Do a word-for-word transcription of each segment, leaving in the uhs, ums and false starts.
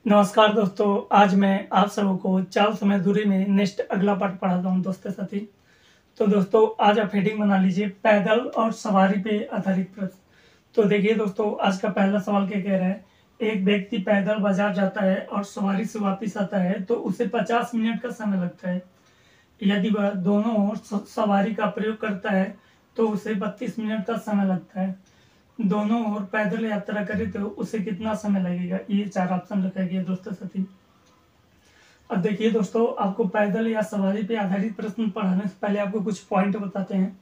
नमस्कार दोस्तों, आज मैं आप सबों को चाल समय दूरी में नेक्स्ट अगला पार्ट पढ़ाता हूँ दोस्तों साथी। तो दोस्तों आज आप हेडिंग बना लीजिए पैदल और सवारी पे आधारित प्रश्न। तो देखिए दोस्तों, आज का पहला सवाल क्या कह रहा है। एक व्यक्ति पैदल बाजार जाता है और सवारी से वापस आता है तो उसे पचास मिनट का समय लगता है। यदि वह दोनों ओर सवारी का प्रयोग करता है तो उसे बत्तीस मिनट का समय लगता है। दोनों ओर पैदल यात्रा करे तो उसे कितना समय लगेगा। ये चार ऑप्शन रखा गया दोस्तों साथी। अब देखिए दोस्तों, आपको पैदल या सवारी पे आधारित प्रश्न पढ़ाने से पहले आपको कुछ पॉइंट बताते हैं।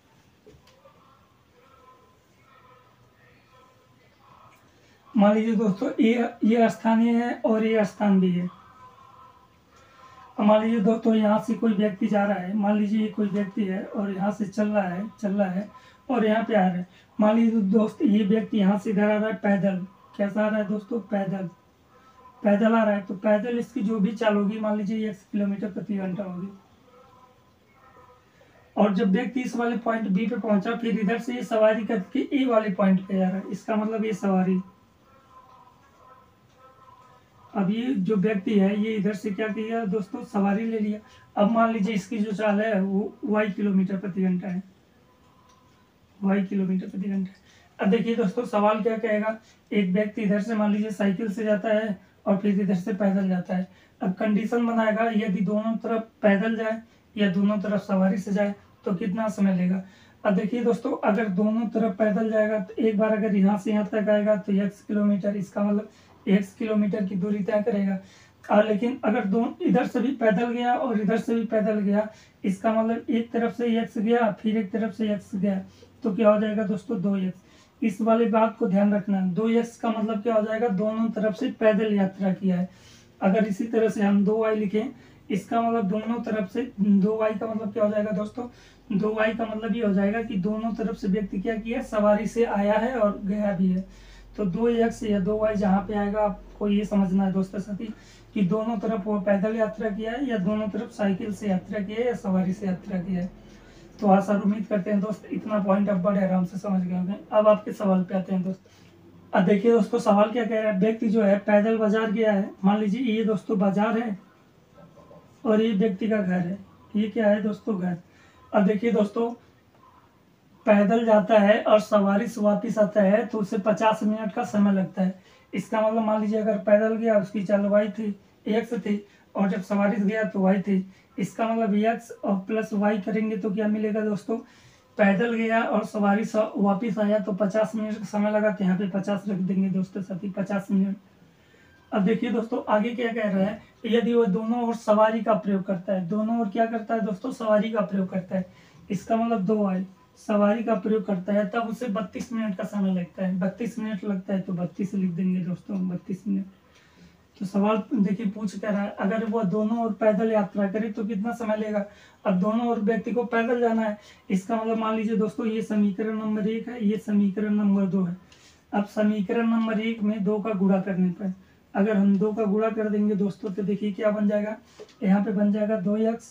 मान लीजिए दोस्तों, ये ये स्थानीय है और ये स्थान भी है। मान लीजिए दोस्तों, यहाँ से कोई व्यक्ति जा रहा है। मान लीजिए ये कोई व्यक्ति है और यहाँ से चल रहा है चल रहा है और यहाँ पे आ रहा है। मान लीजिए दोस्त, ये व्यक्ति यहाँ से इधर आ रहा है पैदल। कैसा आ रहा है दोस्तों? पैदल पैदल आ रहा है। तो पैदल इसकी जो भी चाल होगी, मान लीजिए एक किलोमीटर प्रति घंटा होगी। और जब व्यक्ति इस वाले पॉइंट बी पे पहुंचा, फिर इधर से ये सवारी करके ए वाले पॉइंट पे जा रहा है। इसका मतलब ये सवारी। अब ये जो व्यक्ति है ये इधर से क्या किया दोस्तों? सवारी ले लिया। अब मान लीजिए इसकी जो चाल है वो वाई किलोमीटर प्रति घंटा है। वाई किलोमीटर प्रति घंटा। अब देखिए दोस्तों, सवाल क्या कहेगा। एक व्यक्ति इधर से मान लीजिए साइकिल से जाता है और फिर इधर से पैदल जाता है। अब कंडीशन बनाएगा, यदि दोनों तरफ पैदल जाए या दोनों तरफ सवारी से जाए तो कितना समय लेगा। अब देखिए दोस्तों, अगर दोनों तरफ पैदल जाएगा तो एक बार अगर यहाँ से यहाँ तक आएगा तो एक्स किलोमीटर, इसका मतलब एक्स किलोमीटर की दूरी तय करेगा। और लेकिन अगर दोनों इधर से भी पैदल गया और इधर से भी पैदल गया, इसका मतलब एक तरफ से एक्स गया फिर एक तरफ से एक्स गया, तो क्या हो जाएगा दोस्तों? दो एक्स। इस वाले बात को ध्यान रखना। दो एक्स का मतलब क्या हो जाएगा? दोनों तरफ से पैदल यात्रा किया है। अगर इसी तरह से हम दो वाई लिखें, इसका मतलब दोनों तरफ से दो वाई का मतलब क्या हो जाएगा दोस्तों? दो वाई का मतलब ये हो जाएगा कि दोनों तरफ से व्यक्ति क्या किया? सवारी से आया है और गया भी है। तो दो एक्स या दो वाई जहाँ पे आएगा, आपको ये समझना है दोस्तों साथी कि दोनों तरफ वो पैदल यात्रा किया है या दोनों तरफ साइकिल से यात्रा किया है या सवारी से यात्रा किया है। तो आशा उम्मीद करते हैं दोस्त इतना पॉइंट आप बड़े आराम से समझ गए होंगे। अब आपके सवाल पे आते हैं दोस्त। अब देखिए दोस्तों, सवाल क्या कह रहा है। व्यक्ति जो है पैदल बाजार गया है। मान लीजिए ये दोस्तों बाजार है और ये व्यक्ति का घर है। ये क्या है दोस्तों? घर। अब देखिए दोस्तों, पैदल जाता है और सवारी से वापिस आता है तो उसे पचास मिनट का समय लगता है। इसका मतलब मान लीजिए अगर पैदल गया उसकी चाल वाई थी, एक्स थी, और जब सवारी से गया तो वाई थी। इसका मतलब एक्स और प्लस वाई करेंगे तो क्या मिलेगा दोस्तों? पैदल गया और सवारी से वापिस आया तो पचास मिनट का समय लगा, तो यहाँ पे पचास रख देंगे दोस्तों साथी, पचास मिनट। अब देखिए दोस्तों, आगे क्या कह रहा है। यदि वो दोनों ओर सवारी का प्रयोग करता है, दोनों ओर क्या करता है दोस्तों? सवारी का प्रयोग करता है। इसका मतलब दो वाई सवारी का प्रयोग करता है, तब उसे बत्तीस मिनट का समय लगता है। बत्तीस मिनट लगता है तो बत्तीस लिख देंगे दोस्तों, बत्तीस मिनट। तो सवाल देखिए पूछ कर रहा है, अगर वो दोनों ओर पैदल यात्रा करे तो कितना समय लेगा। अब दोनों ओर व्यक्ति को पैदल जाना है। इसका मतलब मान लीजिए दोस्तों, ये समीकरण नंबर एक है, ये समीकरण नंबर दो है। अब समीकरण नंबर एक में दो का गुणा करने पर, अगर हम दो का गुणा कर देंगे दोस्तों तो देखिए क्या बन जाएगा। यहाँ पे बन जाएगा दो एक्स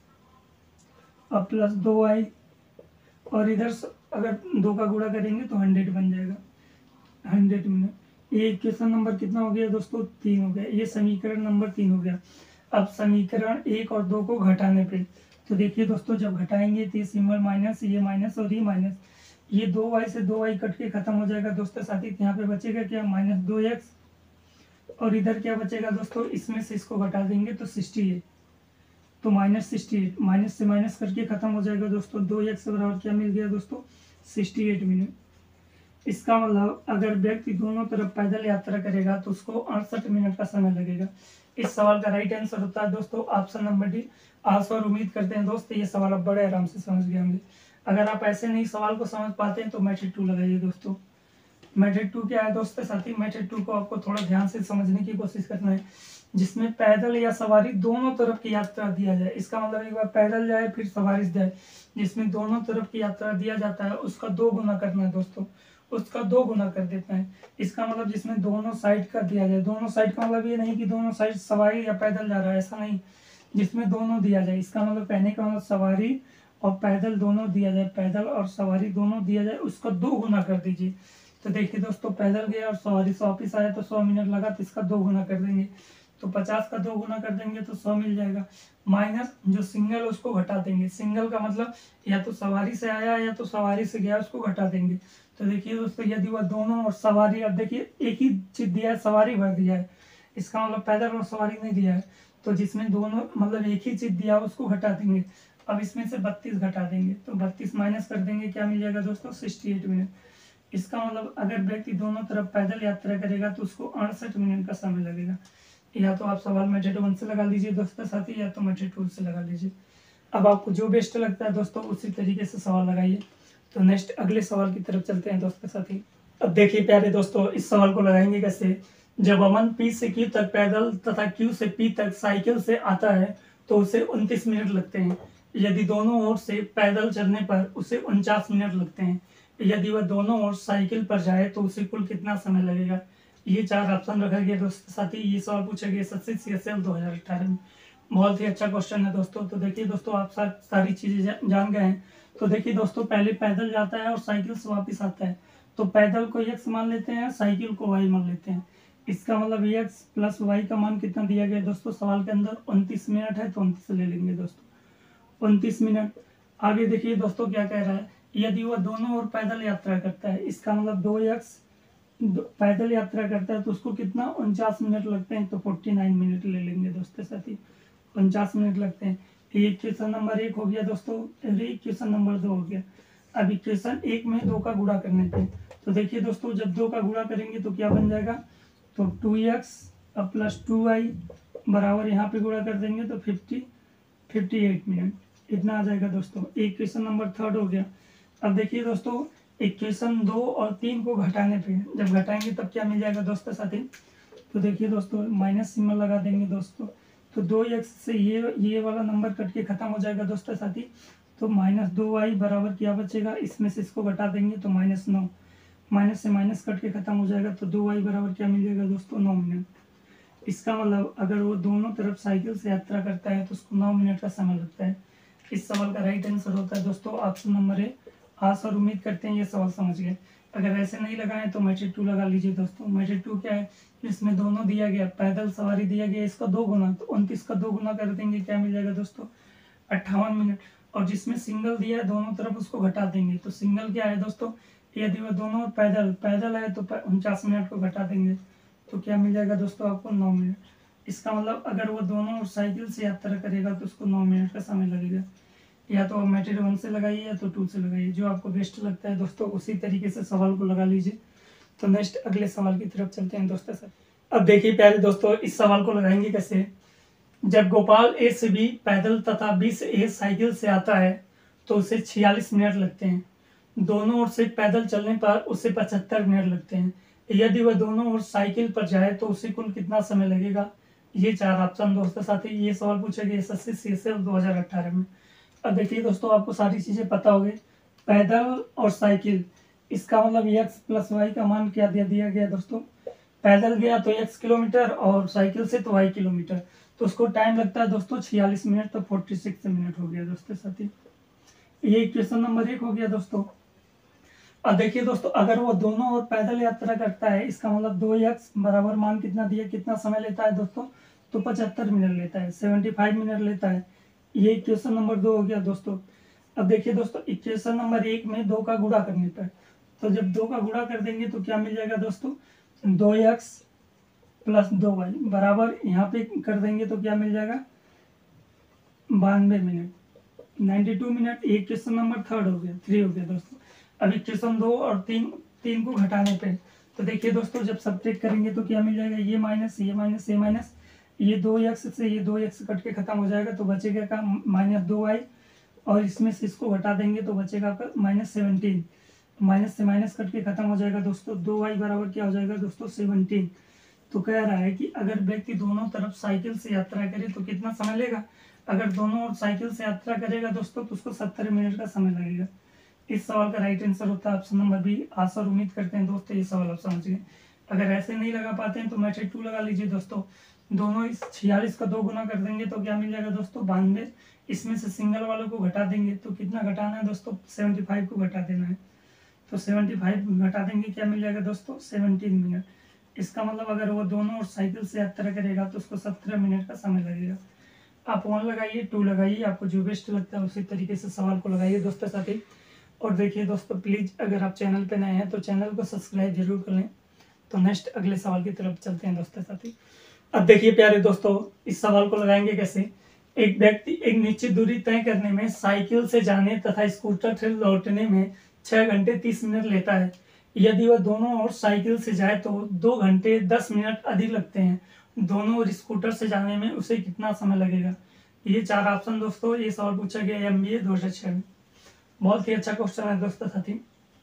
और प्लस दो वाई, और इधर अगर दो का गुणा करेंगे तो हंड्रेड बन जाएगा, हंड्रेड मिनट। ये इक्वेशन नंबर कितना हो गया दोस्तों? तीन हो गया। ये समीकरण नंबर तीन हो गया। अब समीकरण एक और दो को घटाने पे, तो देखिए दोस्तों, जब घटाएंगे तो ये सिंबल माइनस, ये माइनस और ये माइनस, ये दो वाई से दो वाई कट के खत्म हो जाएगा दोस्तों साथी। यहाँ पे बचेगा क्या? माइनस दो एक्स, और इधर क्या बचेगा दोस्तों? इसमें से इसको घटा देंगे तो सिक्सटी एट, तो माइनस सिक्सटी एट, माइनस से माइनस करके खत्म हो जाएगा दोस्तों। दो एक्स बराबर क्या मिल गया दोस्तों? Sixty eight minute. इसका मतलब अगर व्यक्ति दोनों तरफ पैदल यात्रा करेगा तो उसको अड़सठ मिनट का समय लगेगा। इस सवाल का राइट आंसर होता है दोस्तों ऑप्शन नंबर डी। आशा और उम्मीद करते हैं दोस्त ये सवाल आप बड़े आराम से समझ गए होंगे। अगर आप ऐसे नहीं सवाल को समझ पाते हैं तो मेथड टू लगाइए दोस्तों। मेथड टू क्या है दोस्तों साथी? मेथड टू को आपको थोड़ा ध्यान से समझने की कोशिश करना है, जिसमें पैदल या सवारी दोनों तरफ की यात्रा दिया जाए। इसका मतलब एक बार पैदल जाए फिर सवारी से जाए, जिसमें दोनों तरफ की यात्रा दिया जाता है उसका दो गुना करना है दोस्तों, उसका दो गुना कर देता है। इसका मतलब जिसमें दोनों साइड का दिया जाए, दोनों साइड का मतलब ये नहीं कि दोनों साइड सवारी या पैदल जा रहा है, ऐसा नहीं, जिसमें दोनों दिया जाए। इसका मतलब कहने का मतलब सवारी और पैदल दोनों दिया जाए, पैदल और सवारी दोनों दिया जाए, उसका दो गुना कर दीजिए। तो देखिए दोस्तों पैदल गया और सवारी से वापिस आया तो सौ मिनट लगा, तो इसका दो गुना कर देंगे, तो पचास का दो गुना कर देंगे तो सौ मिल जाएगा। माइनस जो सिंगल उसको घटा देंगे, सिंगल का मतलब या तो सवारी से आया या तो सवारी से गया, उसको घटा देंगे। तो देखिए दोस्तों यदि वह दोनों और सवारी, अब देखिए एक ही चीज दिया है, सवारी भर दिया है, इसका मतलब पैदल और सवारी नहीं दिया है, तो जिसमें दोनों मतलब एक ही चीज दिया उसको घटा देंगे। अब इसमें से बत्तीस घटा देंगे, तो बत्तीस माइनस कर देंगे, क्या मिल जाएगा दोस्तों सिक्सटी एट मिनट। इसका मतलब अगर व्यक्ति दोनों तरफ पैदल यात्रा करेगा तो उसको अड़सठ मिनट का समय लगेगा। या तो आप सवाल मेथड वन से लगा लीजिए दोस्तों साथी, या तो मेथड टू से लगा लीजिए। अब आपको जो बेस्ट लगता है दोस्तों उसी तरीके से सवाल लगाइए। तो नेक्स्ट अगले सवाल की तरफ चलते हैं दोस्तों साथी। अब देखिए प्यारे दोस्तों, इस सवाल को लगाएंगे कैसे। जब अमन पी से क्यू तक पैदल तथा क्यू से पी तक साइकिल से आता है तो उसे उनतीस मिनट लगते हैं। यदि दोनों ओर से पैदल चलने पर उसे उनचास मिनट लगते हैं। यदि वह दोनों ओर साइकिल पर जाए तो उसे कुल कितना समय लगेगा। ये चार ऑप्शन रखा गया दोस्तों साथी। ये सवाल पूछा गया एसएससी सीएसएल दो हजार अठारह में। बहुत ही अच्छा क्वेश्चन है दोस्तों। तो देखिए दोस्तों आप सा, सारी चीजें जान गए हैं। तो देखिए दोस्तों पहले पैदल जाता है और साइकिल से वापस आता है, तो पैदल को एक्स मान लेते हैं, साइकिल को वाई मान लेते हैं। इसका मतलब एक्स प्लस वाई का मान कितना दिया गया दोस्तों सवाल के अंदर, उनतीस मिनट है, तो उनतीस ले लेंगे दोस्तों, उनतीस मिनट। आगे देखिए दोस्तों क्या कह रहा है, यदि वह दोनों ओर पैदल यात्रा करता है, इसका मतलब दो एक्स पैदल यात्रा करता है तो उसको कितना उनचास मिनट लगते हैं, तो फोर्टी नाइन मिनट ले लेंगे दोस्तों साथी, उनचास मिनट लगते हैं। ये इक्वेशन नंबर एक हो गया दोस्तों, इक्वेशन नंबर दो हो गया। अब इक्वेशन एक में दो का गुणा करने थे, तो देखिए दोस्तों जब दो का गुणा करेंगे तो क्या बन जाएगा, तो टू एक्स अब प्लस टू वाई बराबर यहाँ पे गुणा कर देंगे तो फिफ्टी फिफ्टी एट मिनट, इतना आ जाएगा दोस्तों। इक्वेशन नंबर थर्ड हो गया। अब देखिए दोस्तों इक्वेशन दो और तीन को घटाने पे, जब घटाएंगे तब क्या मिल जाएगा दोस्तों साथी, तो देखिए दोस्तों माइनस सिंबल लगा देंगे दोस्तों, तो दो एक्स से ये ये वाला नंबर कट के खत्म हो जाएगा दोस्तों साथी, तो माइनस दो वाई बराबर क्या बचेगा, इसमें से इसको घटा देंगे तो माइनस नौ, माइनस से माइनस कट के खत्म हो जाएगा, तो दो वाई बराबर क्या मिल जाएगा दोस्तों नौ मिनट। इसका मतलब अगर वो दोनों तरफ साइकिल से यात्रा करता है तो उसको नौ मिनट का समय लगता है। इस सवाल का राइट आंसर होता है दोस्तों ऑप्शन नंबर ए। हाँ सर उम्मीद करते हैं ये सवाल समझ गए। अगर ऐसे नहीं लगाए तो मेथड टू लगा लीजिए दोस्तों। मेथड टू क्या है, इसमें दोनों दिया गया, पैदल सवारी दिया गया, इसका दो गुना, तो उनतीस का दो गुना कर देंगे, क्या मिल जाएगा दोस्तों अट्ठावन मिनट। और जिसमें सिंगल दिया है दोनों तरफ उसको घटा देंगे, तो सिंगल क्या है दोस्तों, यदि वह दोनों पैदल पैदल है तो उनचास मिनट को घटा देंगे, तो क्या मिल जाएगा दोस्तों आपको नौ मिनट। इसका मतलब अगर वो दोनों साइकिल से यात्रा करेगा तो उसको नौ मिनट का समय लगेगा। या तो आप मेथड वन से लगाइए या तो टू से लगाइए, जो आपको बेस्ट लगता है दोस्तों उसी तरीके से सवाल को लगा लीजिए। तो नेक्स्ट अगले सवाल की तरफ चलते हैं दोस्तों सर। अब देखिए प्यारे दोस्तों इस सवाल को लगाएंगे कैसे। जब गोपाल ए से बी पैदल तथा बी से ए साइकिल से आता है तो उसे छियालीस मिनट लगते हैं। दोनों ओर से पैदल चलने पर उसे पचहत्तर मिनट लगते हैं। यदि वह दोनों ओर साइकिल पर जाए तो उसे कुल कितना समय लगेगा। ये चार ऑप्शन दोस्तों साथी, ये सवाल पूछा गया एसएससी सीएसएल दो हजार अठारह में। अब देखिए दोस्तों आपको सारी चीजें पता होगी, पैदल और साइकिल, इसका मतलब एक्स प्लस वाई का मान क्या दिया दिया गया दोस्तों, पैदल गया तो एक्स किलोमीटर और साइकिल से तो वाई किलोमीटर, तो उसको टाइम लगता है दोस्तों छियालीस मिनट, तो फोर्टी सिक्स मिनट हो गया दोस्तों साथी। ये इक्वेशन नंबर एक हो गया दोस्तों। अब देखिए दोस्तों अगर वो दोनों ओर पैदल यात्रा करता है, इसका मतलब दो एक्स बराबर मान कितना दिया, कितना समय लेता है दोस्तों, तो पचहत्तर मिनट लेता है, सेवेंटी फाइव मिनट लेता है। ये इक्वेशन नंबर दो हो गया दोस्तों। अब देखिए दोस्तों इक्वेशन नंबर एक में दो का गुणा करने पर, तो जब दो का गुणा कर देंगे तो क्या मिल जाएगा दोस्तों, दो एक्स प्लस दो वाई बराबर यहाँ पे कर देंगे तो क्या मिल जाएगा बानवे मिनट, नाइन्टी टू मिनट। एक क्वेश्चन नंबर थर्ड हो गया, थ्री हो गया दोस्तों। अभी क्वेश्चन दो और तीन तीन को घटाने पे, तो देखिए दोस्तों जब सब्ट्रैक्ट करेंगे तो क्या मिल जाएगा, ये माइनस ये माइनस ये माइनस, ये दो एक्स से ये दो एक्स कट के खत्म हो जाएगा, तो बचेगा का माइनस दो वाई, और इसमें से इसको घटा देंगे तो बचेगा आपका माइनस सेवनटीन, माइनस से माइनस कट के खत्म हो जाएगा दोस्तों, दो वाई बराबर क्या हो जाएगा दोस्तों सेवनटीन। तो कह रहा है कि अगर व्यक्ति दोनों तरफ साइकिल से यात्रा करे तो कितना समय लेगा। अगर दोनों ओर साइकिल से यात्रा करेगा दोस्तों तो उसको सत्तर मिनट का समय लगेगा। इस सवाल का राइट आंसर होता है ऑप्शन नंबर बी। आशा और उम्मीद करते हैं दोस्तों ये सवाल आप समझ गए। अगर ऐसे नहीं लगा पाते हैं तो मेथड टू लगा लीजिए दोस्तों। दोनों इस छियालीस का दो गुना कर देंगे तो क्या मिल जाएगा दोस्तों बानवे, इसमें से सिंगल वालों को घटा देंगे तो कितना घटाना है दोस्तों सेवेंटी फाइव को घटा देना है, तो सेवेंटी फाइव घटा देंगे, क्या मिल जाएगा दोस्तों, सेवनटीन मिनट। इसका मतलब अगर वो दोनों और साइकिल से यात्रा करेगा तो उसको सत्रह मिनट का समय लगेगा। आप वन लगाइए, टू लगाइए, आपको जो बेस्ट लगता है उसी तरीके से सवाल को लगाइए दोस्तों साथी। और देखिए दोस्तों, प्लीज़ अगर आप चैनल पे नए हैं तो चैनल को सब्सक्राइब जरूर कर लें। तो नेक्स्ट अगले सवाल की तरफ चलते हैं दोस्तों साथी। अब देखिए प्यारे दोस्तों, इस सवाल को लगाएंगे कैसे। एक व्यक्ति एक निश्चित दूरी तय करने में साइकिल से जाने तथा स्कूटर से लौटने में छह घंटे तीस मिनट लेता है। यदि वह दोनों ओर साइकिल से जाए तो दो घंटे दस मिनट अधिक लगते हैं। दोनों ओर स्कूटर से जाने में उसे कितना समय लगेगा। ये चार ऑप्शन दोस्तों, ये सवाल पूछा गया एम बी ए दो हजार छह में। बहुत ही अच्छा क्वेश्चन है दोस्तों साथी।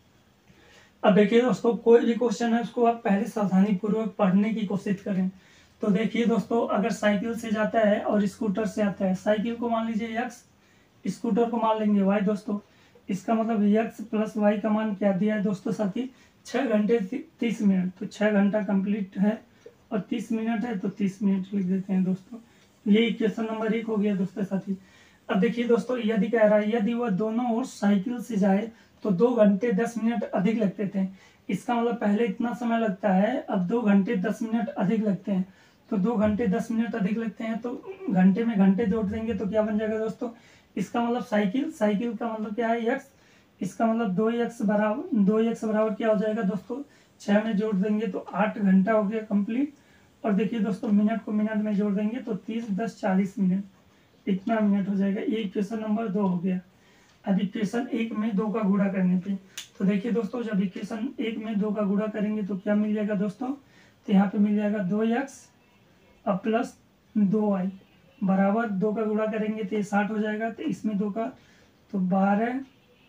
अब देखिए दोस्तों, कोई भी क्वेश्चन है उसको आप पहले सावधानी पूर्वक पढ़ने की कोशिश करें। तो देखिए दोस्तों, अगर साइकिल से जाता है और स्कूटर से आता है, साइकिल को मान लीजिए एक्स, स्कूटर को मान लेंगे वाई दोस्तों। इसका मतलब एक्स प्लस वाई का मान क्या दिया है दोस्तों साथी, छः घंटे तीस मिनट। तो छः घंटा कंप्लीट है और तीस मिनट है, तो तीस मिनट लिख देते हैं दोस्तों। ये इक्वेशन नंबर एक हो गया दोस्तों साथी। अब देखिए दोस्तों, यदि कह रहा है यदि वह दोनों ओर साइकिल से जाए तो दो घंटे दस मिनट अधिक लगते थे। इसका मतलब पहले इतना समय लगता है, अब दो घंटे दस मिनट अधिक लगते हैं। तो दो घंटे दस मिनट अधिक लगते हैं, तो घंटे में घंटे जोड़ देंगे तो क्या बन जाएगा दोस्तों। इसका मतलब साइकिल, साइकिल का मतलब क्या है, एक्स। इसका मतलब दो एक्स बराबर दो एक्स बराबर क्या हो जाएगा दोस्तों, छः में जोड़ देंगे तो आठ घंटा हो गया कंप्लीट। और देखिए दोस्तों, मिनट को मिनट में जोड़ देंगे तो तीस दस चालीस मिनट, इतना मिनट हो जाएगा। ये इक्वेशन नंबर दो हो गया। अब इक्वेशन एक में दो का गुणा करने पे, तो देखिए दोस्तों, जब इक्वेशन एक में दो का गुणा करेंगे तो क्या मिल जाएगा दोस्तों, तो यहाँ पे मिल जाएगा दो एक्स और प्लस दो वाई बराबर दो का गुणा करेंगे तो ये साठ हो जाएगा। तो इसमें दो का तो बारह,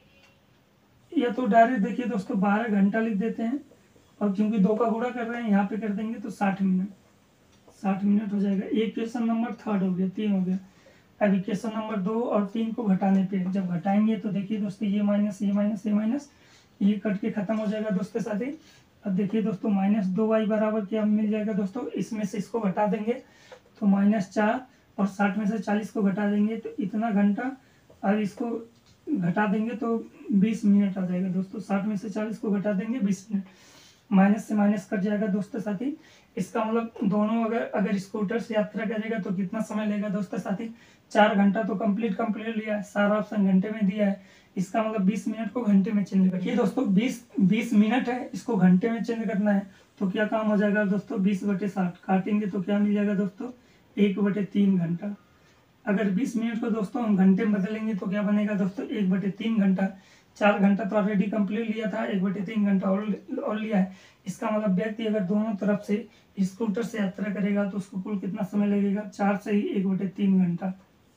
या तो डायरेक्ट देखिए दोस्तों बारह घंटा लिख देते हैं, और क्योंकि दो का गुणा कर रहे हैं यहाँ पे कर देंगे तो साठ मिनट, साठ मिनट हो जाएगा। ये इक्वेशन नंबर थर्ड हो गया, तीन हो गया। अब इक्वेशन नंबर दो और तीन को घटाने पे, जब घटाएंगे तो देखिए दोस्तों, ये माइनस ये माइनस ये माइनस ये कट के खत्म हो जाएगा दोस्तों साथी। अब देखिए दोस्तों, माइनस दो वाई बराबर क्या मिल जाएगा दोस्तों, इसमें से इसको घटा देंगे तो माइनस चार, और साठ में से चालीस को घटा देंगे तो इतना घंटा, और इसको घटा देंगे तो बीस मिनट आ जाएगा दोस्तों। साठ में से चालीस को घटा देंगे बीस मिनट, माइनस से माइनस कट जाएगा दोस्तों साथी। इसका मतलब दोनों अगर अगर स्कूटर से यात्रा करेगा तो कितना समय लेगा दोस्तों साथी, चार घंटा तो कंप्लीट कंप्लीट लिया है, सारा ऑप्शन घंटे में दिया है। इसका मतलब बीस मिनट को घंटे में चेंज करिए दोस्तों, बीस बीस मिनट है, इसको घंटे में चेंज करना है। तो क्या काम हो जाएगा दोस्तों, बीस बटे साठ काटेंगे तो क्या मिल जाएगा दोस्तों, एक बटे तीन घंटा। अगर बीस मिनट को दोस्तों हम घंटे में बदलेंगे तो क्या बनेगा दोस्तों, एक बटे तीन घंटा। चार घंटा तो ऑलरेडी कंप्लीट लिया था, एक बटे तीन घंटा और, और लिया है। इसका मतलब व्यक्ति अगर दोनों तरफ से स्कूटर से यात्रा करेगा तो उसको कुल कितना समय लगेगा, चार से ही एक बटे तीन घंटा,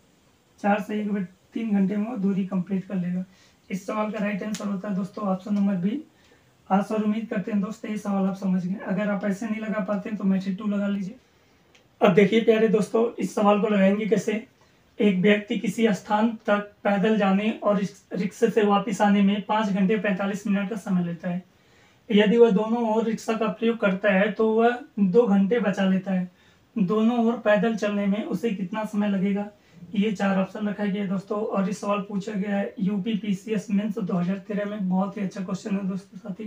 चार से एक बटे तीन घंटे में वो दूरी कंप्लीट कर लेगा। इस सवाल का राइट आंसर होता है दोस्तों ऑप्शन नंबर बी। आज और उम्मीद करते हैं दोस्तों ये सवाल आप समझ गए। अगर आप ऐसे नहीं लगा पाते हैं तो मैट्रिक टू लगा लीजिए। अब देखिए प्यारे दोस्तों, इस सवाल को लगाएंगे कैसे। एक व्यक्ति किसी स्थान तक पैदल जाने और रिक्शे से वापस आने में पाँच घंटे पैंतालीस मिनट का समय लेता है। यदि वह दोनों ओर रिक्शा का प्रयोग करता है तो वह दो घंटे बचा लेता है। दोनों ओर पैदल चलने में उसे कितना समय लगेगा। ये चार ऑप्शन रखा गया है दोस्तों, और ये सवाल पूछा गया है यूपी पीसीएस मेंस दो हजार तेरह में। बहुत ही अच्छा क्वेश्चन है दोस्तों साथी।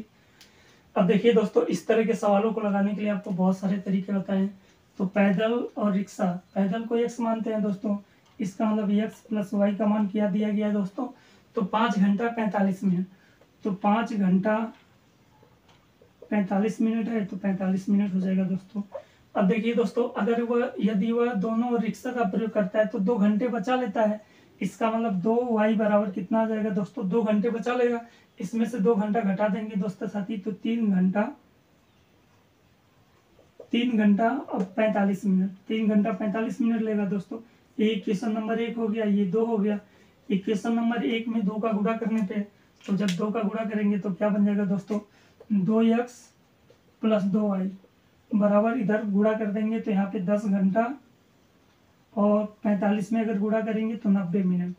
अब देखिए दोस्तों, इस तरह के सवालों को लगाने के लिए आपको बहुत सारे तरीके बताए हैं। तो पैदल और रिक्शा, पैदल को एक्स मानते हैं दोस्तों, इसका मतलब एक्स प्लस वाई का मान क्या दिया गया है दोस्तों, तो पाँच घंटा पैंतालीस मिनट। तो पाँच घंटा पैंतालीस मिनट है तो पैंतालीस मिनट हो जाएगा दोस्तों। अब देखिए दोस्तों, अगर वह यदि वह दोनों रिक्शा का प्रयोग करता है तो दो घंटे बचा लेता है। इसका मतलब दो वाई बराबर कितना आ जाएगा दोस्तों, दो घंटे बचा लेगा। इसमें से दो घंटा घटा देंगे दोस्तों साथी, तो तीन घंटा तीन घंटा और पैंतालीस मिनट, तीन घंटा पैंतालीस मिनट लेगा दोस्तों। ये इक्वेशन नंबर एक हो गया, ये दो हो गया। इक्वेशन नंबर एक में दो का गुणा करने पे, तो जब दो का गुणा करेंगे तो क्या बन जाएगा दोस्तों, दो एक्स प्लस दो वाई बराबर इधर गुणा कर देंगे तो यहाँ पे दस घंटा, और पैंतालीस में अगर गुणा करेंगे तो नब्बे मिनट,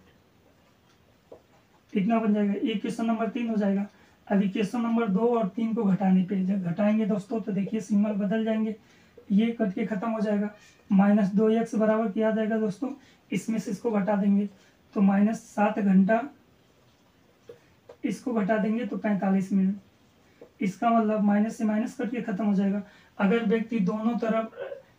इतना बन जाएगा। ये क्वेश्चन नंबर तीन हो जाएगा। अभी क्वेश्चन नंबर दो और तीन को घटाने पे, जब घटाएंगे दोस्तों तो देखिए सिंबल बदल जाएंगे, ये कट के खत्म हो जाएगा। माइनस दो एक्स बराबर किया जाएगा दोस्तों, इसमें से इसको घटा देंगे तो माइनस सात घंटा, इसको घटा देंगे तो पैंतालीस मिनट। इसका मतलब माइनस से माइनस कट के खत्म हो जाएगा। अगर व्यक्ति दोनों तरफ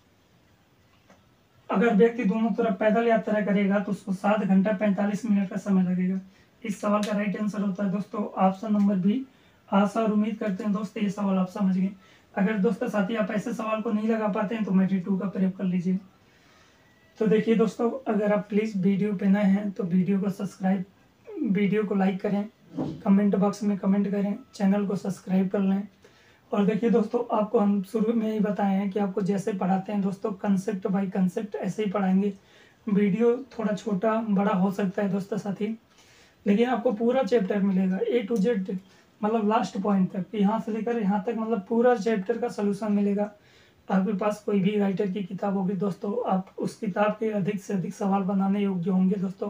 अगर व्यक्ति दोनों तरफ पैदल यात्रा करेगा तो उसको सात घंटा पैंतालीस मिनट का समय लगेगा। इस सवाल का राइट आंसर होता है दोस्तों ऑप्शन नंबर बी। आशा और उम्मीद करते हैं दोस्तों ये सवाल आप समझ गए। अगर दोस्तों साथी आप ऐसे सवाल को नहीं लगा पाते हैं तो मैट्रिक टू का प्रयोग कर लीजिए। तो देखिए दोस्तों, अगर आप प्लीज़ वीडियो पे नए हैं तो वीडियो को सब्सक्राइब वीडियो को लाइक करें, कमेंट बॉक्स में कमेंट करें, चैनल को सब्सक्राइब कर लें। और देखिए दोस्तों, आपको हम शुरू में ही बताए हैं कि आपको जैसे पढ़ाते हैं दोस्तों कंसेप्ट बाय कंसेप्ट ऐसे ही पढ़ाएंगे। वीडियो थोड़ा छोटा बड़ा हो सकता है दोस्तों साथी, लेकिन आपको पूरा चैप्टर मिलेगा ए टू जेड, मतलब लास्ट पॉइंट तक, यहाँ से लेकर यहाँ तक, मतलब पूरा चैप्टर का सलूशन मिलेगा। आपके पास कोई भी राइटर की किताब होगी दोस्तों, आप उस किताब के अधिक से अधिक सवाल बनाने योग्य होंगे दोस्तों।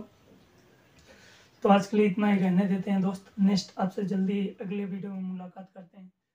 तो आज के लिए इतना ही रहने देते हैं दोस्त। नेक्स्ट आपसे जल्दी अगले वीडियो में मुलाकात करते हैं।